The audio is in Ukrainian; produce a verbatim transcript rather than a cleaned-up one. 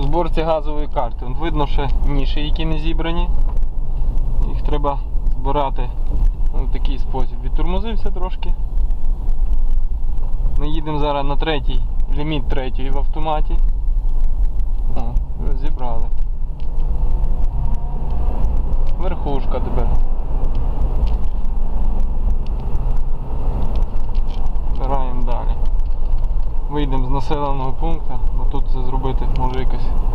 в зборці газової карти. Вон видно ще ніші, які не зібрані. Їх треба збирати в такий спосіб. Відтормозився трошки. Ми їдемо зараз на третій, ліміт третій в автоматі. О, зібрали. Верхушка тепер. Збираємо далі. Вийдемо з населеного пункту, бо тут це зробити може якось